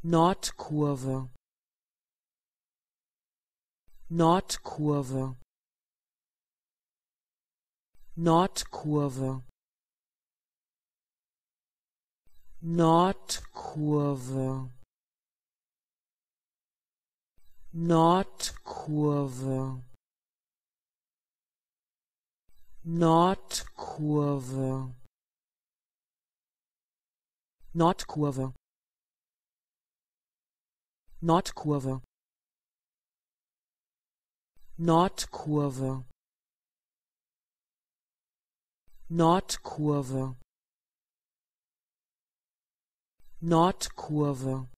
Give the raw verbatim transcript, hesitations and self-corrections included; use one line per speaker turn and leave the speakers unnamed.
Nordkurve, Nordkurve, Nordkurve, Nordkurve, Nordkurve, Nordkurve, Nordkurve, Nordkurve, Nordkurve, Nordkurve, Nordkurve,